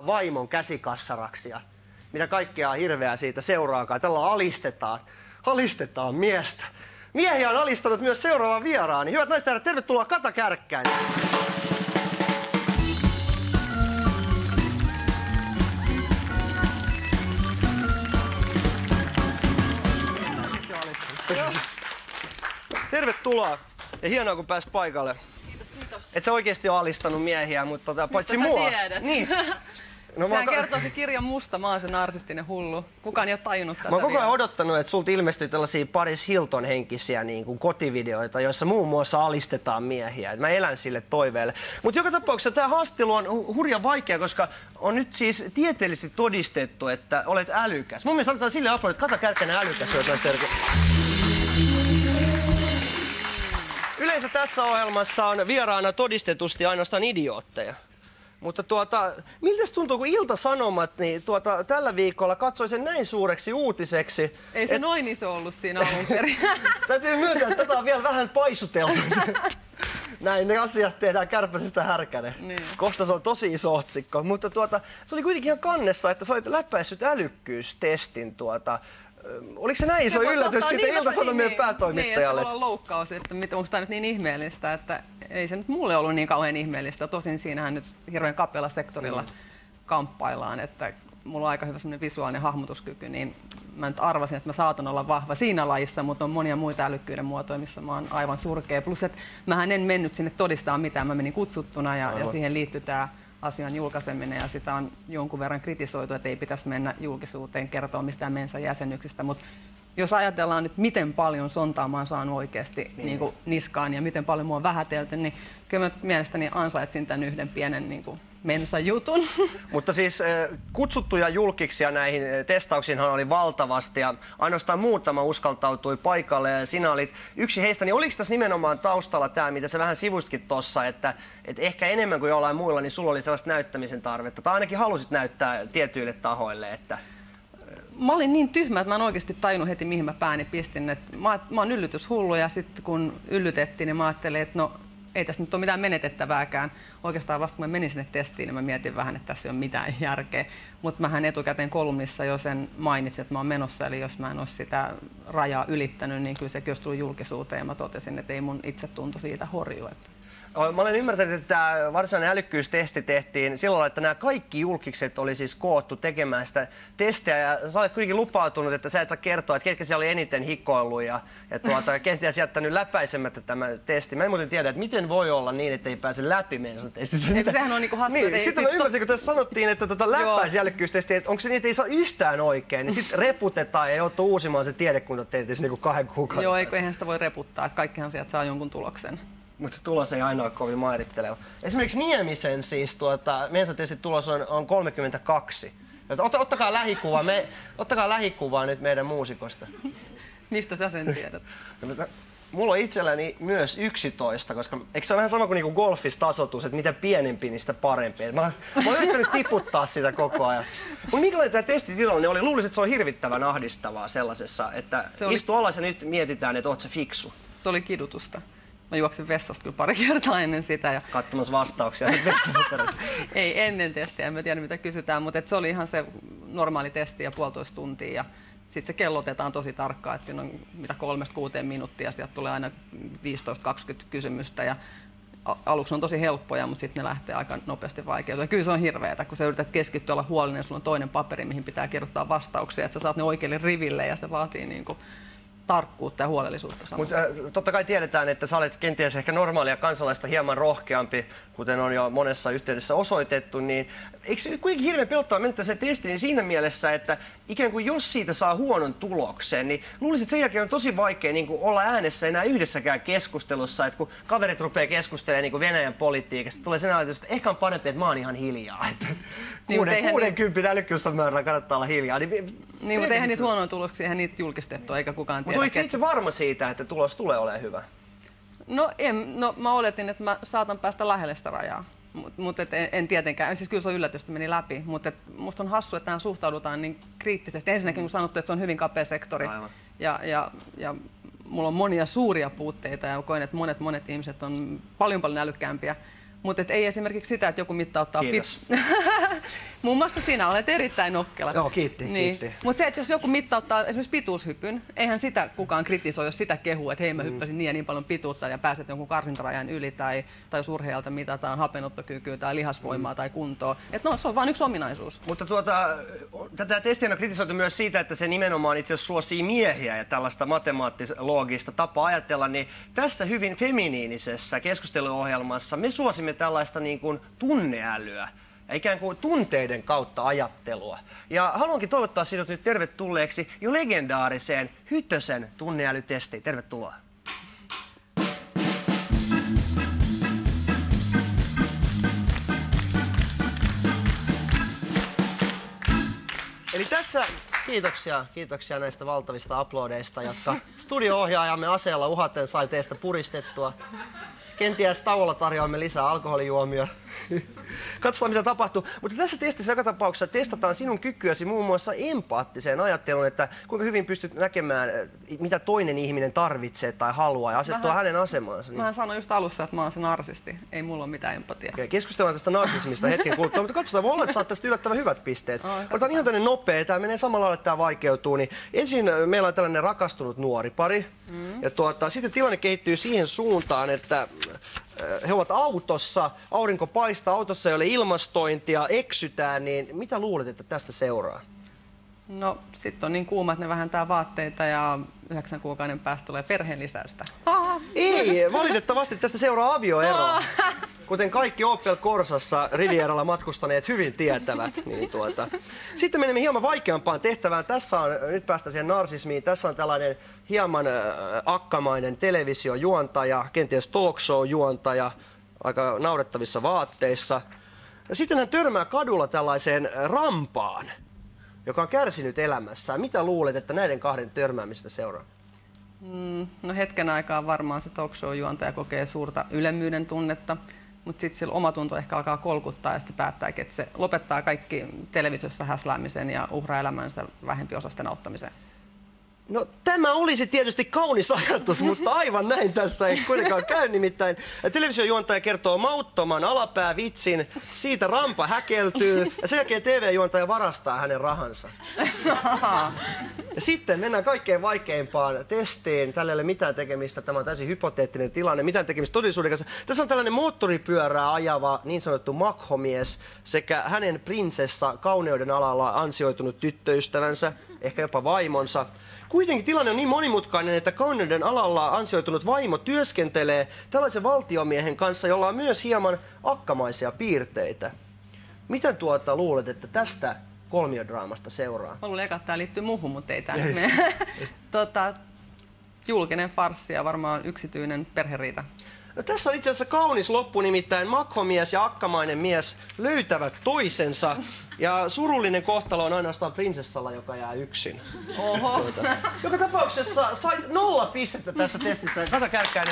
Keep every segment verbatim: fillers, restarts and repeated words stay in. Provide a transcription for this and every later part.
vaimon käsikassaraksia. Mitä kaikkea hirveää siitä seuraakaan. Tällä alistetaan. Alistetaan miestä. Miehiä on alistanut myös seuraavan vieraani. Hyvät naiset ja herrat, tervetuloa Kata Kärkkäinen. Tervetuloa. Ja hienoa, kun pääsit paikalle. Kiitos, kiitos. Et sä oikeesti ole alistanut miehiä, mutta tota, paitsi mua. Tiedät? Niin. No, Sehän mä... kertoo se kirjan musta, mä oon se narsistinen hullu. Kukaan ei ole tajunnut tätä Mä oon koko ajan vielä. odottanut, että sulta ilmestyy tällaisia Paris Hilton-henkisiä niin kuin kotivideoita, joissa muun muassa alistetaan miehiä. Et mä elän sille toiveelle. Mutta joka tapauksessa tämä haastattelu on hu- hurjan vaikea, koska on nyt siis tieteellisesti todistettu, että olet älykäs. Mun mielestä aletaan sille apua, että Kata Kärkkäinen älykäs. Yleensä tässä ohjelmassa on vieraana todistetusti ainoastaan idiootteja. Mutta tuota, miltä se tuntuu, kun Ilta-Sanomat niin tuota, tällä viikolla katsoi sen näin suureksi uutiseksi? Ei se et... noin iso ollut siinä alun perin. Täytyy myöntää, että tätä on vielä vähän paisuteltu. Näin ne asiat tehdään Kärpäsestä Härkänen. Niin. Kohta se on tosi iso otsikko. Mutta tuota, se oli kuitenkin ihan kannessa, että sä olit läpäissyt älykkyystestin. Tuota, oliko se näin iso yllätys siitä niin, Ilta-Sanomien niin, päätoimittajalle? Niin, että loukkaus, että onko tämä nyt niin ihmeellistä, että ei se nyt mulle ollut niin kauhean ihmeellistä. Tosin siinähän nyt hirveän kapealla sektorilla mm. kamppaillaan, että mulla on aika hyvä semmoinen visuaalinen hahmotuskyky, niin mä nyt arvasin, että mä saatan olla vahva siinä lajissa, mutta on monia muita älykkyyden muotoja, missä mä oon aivan surkea. Plus, että mähän en mennyt sinne todistamaan mitään, mä menin kutsuttuna ja, ja siihen liittyy tämä asian julkaiseminen ja sitä on jonkun verran kritisoitu, että ei pitäisi mennä julkisuuteen kertoa mistään Mensan jäsenyksistä, mutta jos ajatellaan nyt, miten paljon sontaa mä oon saanut oikeasti niin. Niin kuin niskaan ja miten paljon mua on vähätelty, niin kyllä mä mielestäni ansaitsin tämän yhden pienen niin kuin Mensa-jutun. Mutta siis kutsuttuja julkiksia näihin testauksiinhan oli valtavasti ja ainoastaan muutama uskaltautui paikalle ja sinä olit yksi heistä. Niin oliko tässä nimenomaan taustalla tämä, mitä sä vähän sivustkin tuossa, että, että ehkä enemmän kuin jollain muilla, niin sulla oli sellaista näyttämisen tarvetta tai ainakin halusit näyttää tietyille tahoille, että... Mä olin niin tyhmä, että mä en oikeasti tajunnut heti, mihin mä pääni pistin. Et mä, mä oon yllytyshullu ja sitten kun yllytettiin, niin mä ajattelin, että no ei tässä nyt ole mitään menetettävääkään. Oikeastaan vasta kun mä menin sinne testiin, niin mä mietin vähän, että tässä ei ole mitään järkeä. Mutta mähän etukäteen kolumnissa jo sen mainitsin, että mä oon menossa, eli jos mä en ole sitä rajaa ylittänyt, niin kyllä sekin olisi tullut julkisuuteen ja mä totesin, että ei mun itsetunto siitä horju. Mä olen ymmärtänyt, että tämä varsinainen älykkyystesti tehtiin sillä lailla, että nämä kaikki julkikset oli siis koottu tekemään sitä testiä. Ja sä olet kuitenkin lupautunut, että sä et saa kertoa, että ketkä siellä oli eniten hikoillut ja, ja tuota, kenties jättänyt läpäisemättä tämä testi. Mä en muuten tiedä, että miten voi olla niin, että ei pääse läpi Mensa-testistä. Eikö sehän on niinku hassu, niin, ei, sitten mä ymmärsin, kun tässä sanottiin, että tuota, läpäisi älykkyystesti, että onko se niin, että ei saa yhtään oikein, niin sitten reputetaan ja joutuu uusimaan se tiedekuntatesti niinku kahden kuukauden. Joo, eikö, eihän sitä voi reputtaa, että kaikkihan sieltä saa jonkun tuloksen. Mutta se tulos ei aina ole kovin mairitteleva. Esimerkiksi Niemisen siis tuota, Mensa-testin tulos on, on kolmekymmentäkaksi. Ot, ottakaa lähikuva, me, ottakaa lähikuvaa nyt meidän muusikosta. Mistä sä sen tiedät? Mulla on itselläni myös yksitoista, koska eikö se ole vähän sama kuin niinku golfissa tasoitus, että mitä pienempi, niin sitä parempi. Mä, mä oon yrittänyt tiputtaa sitä koko ajan. Mutta minkälainen tämä testitilanne oli? Luulisin, että se on hirvittävän ahdistavaa sellaisessa, että oli... istu alas ja nyt mietitään, että oot sä fiksu. Se oli kidutusta. Mä juoksin vessasta kyllä pari kertaa ennen sitä. Ja... katsomassa vastauksia Ei ennen testiä, en mä tiedä mitä kysytään, mutta se oli ihan se normaali testi ja puolitoista tuntia. Ja sitten se kellotetaan tosi tarkkaan, että siinä on mitä kolmesta kuuteen minuuttia, sieltä tulee aina viisitoista kaksikymmentä kysymystä. Ja aluksi on tosi helppoja, mutta sitten ne lähtee aika nopeasti vaikeutua. Ja kyllä se on hirveätä, kun sä yrität keskittyä olla huolellinen, sulla on toinen paperi, mihin pitää kirjoittaa vastauksia, että sä saat ne oikeille riville ja se vaatii niin kuin tarkkuutta ja huolellisuutta. Mutta äh, totta kai tiedetään, että sä olet kenties ehkä normaalia kansalaista hieman rohkeampi, kuten on jo monessa yhteydessä osoitettu, niin eikö se kuitenkin hirveän pelottava mennä se testi niin siinä mielessä, että ikään kuin jos siitä saa huonon tuloksen, niin luulisin, että sen jälkeen on tosi vaikea niin kuin olla äänessä enää yhdessäkään keskustelussa, että kun kaverit rupeaa keskustelemaan niin kuin Venäjän politiikasta, tulee sen ajatus, että ehkä on parempi, että mä oon ihan hiljaa. Kuuden, kuudenkympin älykkyysamäärällä kannattaa olla hiljaa. Niin, niin mutta eihän niitä huonoja tuloksia, eihän niitä julkistettu, eikä kukaan tiedä. Mutta olit itse varma siitä, että tulos tulee olemaan hyvä? No, en, no mä oletin, että mä saatan päästä lähelle sitä rajaa. Mutta mut en, en tietenkään, siis kyllä se on yllätystä meni läpi, mutta musta on hassu, että tähän suhtaudutaan niin kriittisesti. Ensinnäkin on sanottu, että se on hyvin kapea sektori ja, ja, ja mulla on monia suuria puutteita ja koen, että monet monet ihmiset on paljon paljon älykkäämpiä. Mutta ei esimerkiksi sitä, että joku mittauttaa... Kiitos. Pit... Muun muassa sinä olet erittäin nokkela. Joo, kiitti, niin. kiitti. Mutta se, että jos joku mittauttaa esimerkiksi pituushypyn, eihän sitä kukaan kritisoi, jos sitä kehuu, että hei mä hyppäsin mm. niin ja niin paljon pituutta ja pääset jonkun karsintarajan yli, tai, tai jos urheilta mitataan hapenottokykyä tai lihasvoimaa mm. tai kuntoa. Että no, se on vain yksi ominaisuus. Mutta tuota, tätä testiä on kritisoitu myös siitä, että se nimenomaan itse asiassa suosii miehiä ja tällaista matemaattis-loogista tapaa ajatella, niin tässä hyvin feminiinisessä keskusteluohjelmassa me suosimme tällaista niin kuin tunneälyä ja ikään kuin tunteiden kautta ajattelua. Ja haluankin toivottaa sinut nyt tervetulleeksi jo legendaariseen Hyttösen tunneälytestiin. Tervetuloa. Eli tässä kiitoksia, kiitoksia näistä valtavista aplodeista, jotka studio-ohjaajamme aseella uhaten sai teistä puristettua. Kenties tauolla tarjoamme lisää alkoholijuomia. Katsotaan mitä tapahtuu. Mutta tässä testissä joka tapauksessa testataan sinun kykyäsi muun muassa empaattiseen ajatteluun, että kuinka hyvin pystyt näkemään, mitä toinen ihminen tarvitsee tai haluaa ja asettua Mähän, hänen asemaansa. Niin. Mä sanoin just alussa, että mä oon se narsisti. Ei mulla ole mitään empatiaa. Okay, keskustellaan tästä narsismista hetken kuluttua, mutta katsotaan, voi olla, että saat tästä yllättävän hyvät pisteet. Oh, Otetaan ihan tämmöinen nopea, tämä menee samalla lailla, että tämä vaikeutuu. Niin ensin meillä on tällainen rakastunut nuori pari. Mm. Ja tuota, sitten tilanne kehittyy siihen suuntaan, että he ovat autossa, aurinko paistaa, autossa ei ole ilmastointia, eksytään, niin mitä luulet, että tästä seuraa? No, sitten on niin kuuma, että ne vähentää vaatteita ja yhdeksän kuukauden päästä tulee perheenlisäystä. Ei, valitettavasti tästä seuraa avioero. Kuten kaikki Opel Corsassa Rivieralla matkustaneet hyvin tietävät. Niin tuota. Sitten menemme hieman vaikeampaan tehtävään. Tässä on, nyt päästään siihen narsismiin, tässä on tällainen hieman äh, akkamainen televisiojuontaja, kenties talk show-juontaja, aika naurettavissa vaatteissa. Ja sitten hän törmää kadulla tällaiseen rampaan, joka on kärsinyt elämässään. Mitä luulet, että näiden kahden törmäämistä seuraa? Mm, no hetken aikaa varmaan se talk show-juontaja kokee suurta ylemmyyden tunnetta, mutta sitten sillä omatunto ehkä alkaa kolkuttaa ja sitten päättää, että se lopettaa kaikki televisiossa häsläämisen ja uhraa elämänsä vähempiosasten auttamiseen. No tämä olisi tietysti kaunis ajatus, mutta aivan näin tässä ei kuitenkaan käy. Nimittäin televisiojuontaja kertoo mauttoman alapäävitsin, siitä rampa häkeltyy ja sen jälkeen T V-juontaja varastaa hänen rahansa. Ja sitten mennään kaikkein vaikeimpaan testiin. Tällä ei ole mitään tekemistä, tämä on täysin hypoteettinen tilanne, mitään tekemistä todellisuuden kanssa. Tässä on tällainen moottoripyörää ajava niin sanottu makhomies sekä hänen prinsessa kauneuden alalla ansioitunut tyttöystävänsä, ehkä jopa vaimonsa. Kuitenkin tilanne on niin monimutkainen, että kauneuden alalla ansioitunut vaimo työskentelee tällaisen valtiomiehen kanssa, jolla on myös hieman akkamaisia piirteitä. Miten tuota luulet, että tästä kolmiodraamasta seuraa? Mä luulen eka, että tämä liittyy muuhun, mutta ei tämä. tota, julkinen farssi ja varmaan yksityinen perheriita. No, tässä on itse asiassa kaunis loppu, nimittäin makhomies ja akkamainen mies löytävät toisensa. Ja surullinen kohtalo on ainoastaan prinsessalla, joka jää yksin. Oho. Tuota. Joka tapauksessa sait nolla pistettä tästä testistä. Kata Kärkkäinen.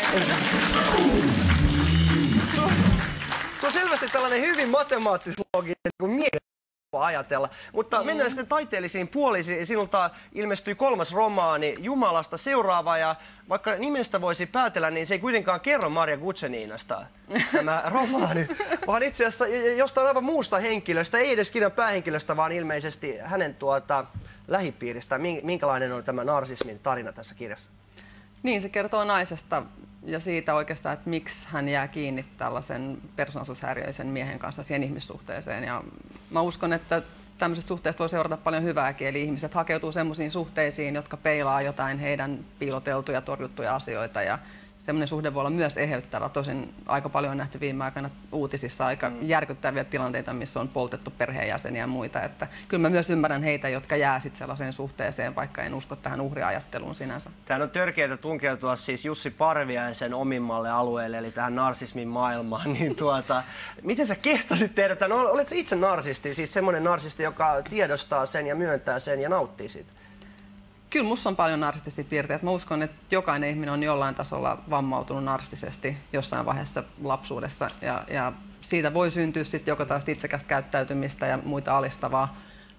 Se on, se on selvästi tällainen hyvin matemaattis-loginen niin mieli ajatella. Mutta mm. mennään sitten taiteellisiin puoliin. Sinulta ilmestyi kolmas romaani Jumalasta seuraava, ja vaikka nimestä voisi päätellä, niin se ei kuitenkaan kerro Marja Guzeninasta tämä romaani, vaan itse asiassa jostain aivan muusta henkilöstä, ei edes kirjan päähenkilöstä, vaan ilmeisesti hänen tuota, lähipiiristä. Minkälainen on tämä narsismin tarina tässä kirjassa? Niin, se kertoo naisesta ja siitä oikeastaan, että miksi hän jää kiinni tällaisen persoonallisuushäiriöisen miehen kanssa siihen ihmissuhteeseen. Ja mä uskon, että tämmöisestä suhteesta voi seurata paljon hyvääkin, eli ihmiset hakeutuu semmoisiin suhteisiin, jotka peilaa jotain heidän piiloteltuja, torjuttuja asioita. Ja semmoinen suhde voi olla myös eheyttävä. Tosin aika paljon on nähty viime aikana uutisissa aika mm. järkyttäviä tilanteita, missä on poltettu perheenjäseniä ja muita. Että kyllä mä myös ymmärrän heitä, jotka jää sitten sellaiseen suhteeseen, vaikka en usko tähän uhriajatteluun sinänsä. Tämä on törkeää tunkeutua siis Jussi Parviaisen omimmalle alueelle, eli tähän narsismin maailmaan. Niin tuota, miten sä kehtasit tehdä tämän? Oletko itse narsisti, siis semmoinen narsisti, joka tiedostaa sen ja myöntää sen ja nauttii siitä? Kyllä musta on paljon narsistisia piirteitä. Mä uskon, että jokainen ihminen on jollain tasolla vammautunut narsistisesti jossain vaiheessa lapsuudessa. Ja, ja siitä voi syntyä sitten joko taas itsekästä käyttäytymistä ja muita alistavaa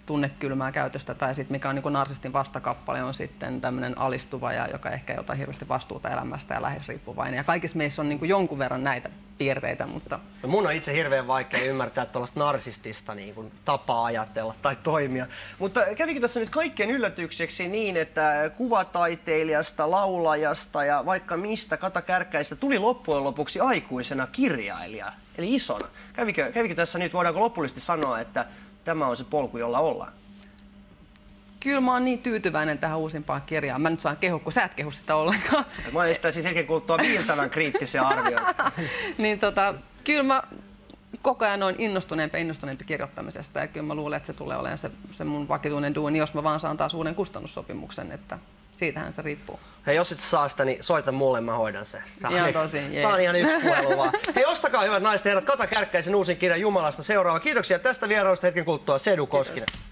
tunnekylmää käytöstä, tai sitten mikä on niin kuin narsistin vastakappale, on sitten tämmöinen alistuva, ja joka ehkä ei ota hirveästi vastuuta elämästä ja läheisriippuvainen. Ja kaikissa meissä on niin kuin jonkun verran näitä piirteitä, mutta... No mun on itse hirveän vaikea ymmärtää tuollaista narsistista niin kuin tapaa ajatella tai toimia. Mutta kävikö tässä nyt kaikkien yllätykseksi niin, että kuvataiteilijasta, laulajasta ja vaikka mistä Kata Kärkkäistä tuli loppujen lopuksi aikuisena kirjailija, eli isona? Kävikö, kävikö tässä nyt, voidaanko lopullisesti sanoa, että tämä on se polku, jolla ollaan? Kyllä mä oon niin tyytyväinen tähän uusimpaan kirjaan. Mä nyt saan kehua, kun sä et kehu sitä ollenkaan. Mä esittäisin hetken kuluttua viiltävän kriittisen arvion. niin tota, kyllä mä koko ajan on innostuneempi ja innostuneempi kirjoittamisesta. Ja kyllä mä luulen, että se tulee olemaan se, se mun vakituinen duuni, jos mä vaan saan taas uuden kustannussopimuksen. Että siitähän se riippuu. Hei, jos et saa sitä, niin soita mulle, mä hoidan sen. Ihan tosi, Tää on ihan yksi puhelu vaan. Hei, ostakaa hyvät naiset ja herrat Kata Kärkkäisen uusin kirja Jumalasta seuraava. Kiitoksia tästä vierailusta, hetken kuluttua Sedu Koskinen. Kiitos.